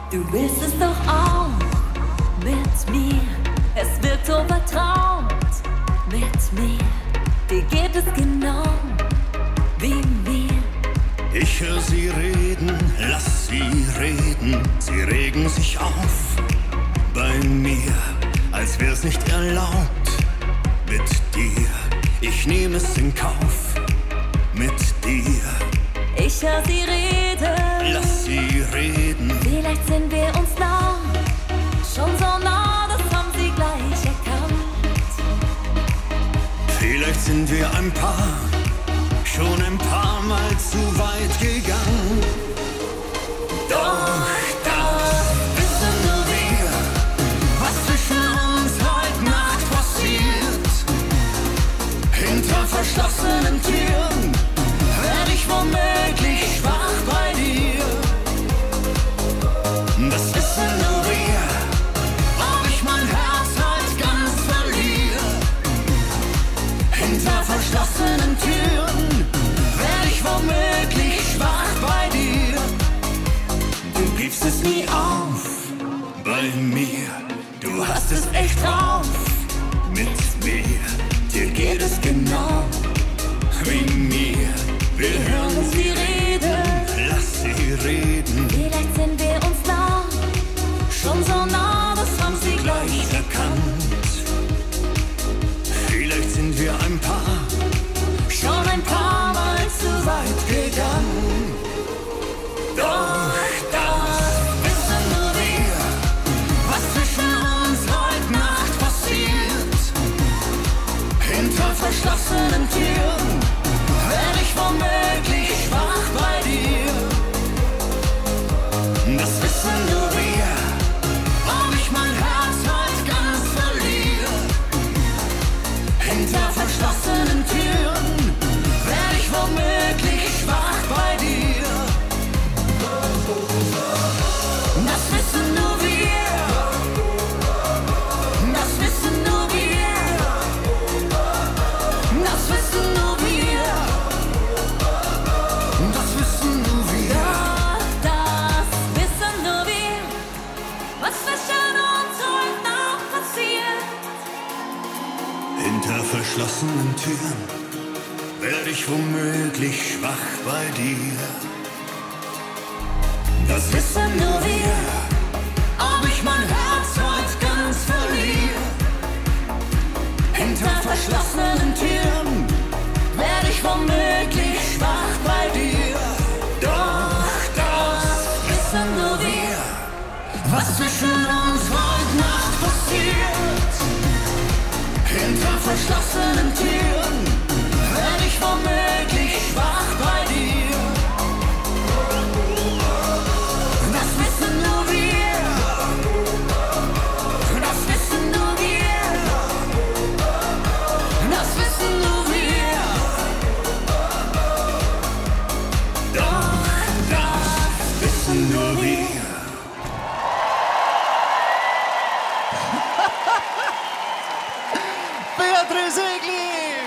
Du willst es doch auch mit mir. Es wird so vertraut mit mir. Dir geht es genau wie mir. Ich höre sie reden, lass sie reden. Sie regen sich auf bei mir, als wär's nicht erlaubt mit dir. Ich nehme es in Kauf mit dir. Ich höre sie reden, lass sie reden. Vielleicht sind wir uns nah, schon so nah, das haben sie gleich erkannt. Vielleicht sind wir ein Paar, schon ein paar Mal zu weit gegangen. Doch das wissen nur wir, was zwischen uns heute Nacht passiert. Hinter verschlossenen Türen werde ich womöglich schwach bei dir. Das wissen nur wir, ob ich mein Herz heute ganz verliere. Hinter verschlossenen Türen werde ich womöglich schwach bei dir. Du gibst es nie auf bei mir. Du hast es echt drauf mit mir. Dir geht es genau wie mir. Wir hören sie reden, lass sie reden. Vielleicht sind wir uns nah, schon so nah, das haben sie gleich erkannt. Vielleicht sind wir ein Paar, schon ein paar Mal zu weit gegangen. Doch das wissen nur wir, was zwischen uns heute Nacht passiert. Hinter verschlossenen Türen werde ich womöglich schwach bei dir. Das wissen nur wir, ob ich mein Herz heute ganz verliere. Hinter verschlossenen Türen werde ich womöglich schwach bei dir. Das wissen nur wir. Das wissen nur wir. Das wissen nur wir. Das wissen nur wir. Das wissen nur wir, was zwischen uns heute Nacht passiert. Hinter verschlossenen Türen werde ich womöglich schwach bei dir. Das wissen nur wir, ob ich mein Herz heute ganz verliere. Hinter verschlossenen Türen werde ich womöglich schwach bei dir. Doch das wissen nur wir, was zwischen uns heute Nacht passiert. Hinter verschlossenen Türen werde ich womöglich schwach bei dir. Das wissen nur wir. Das wissen nur wir. Das wissen nur wir. Doch das wissen nur wir. Beatrice Egli!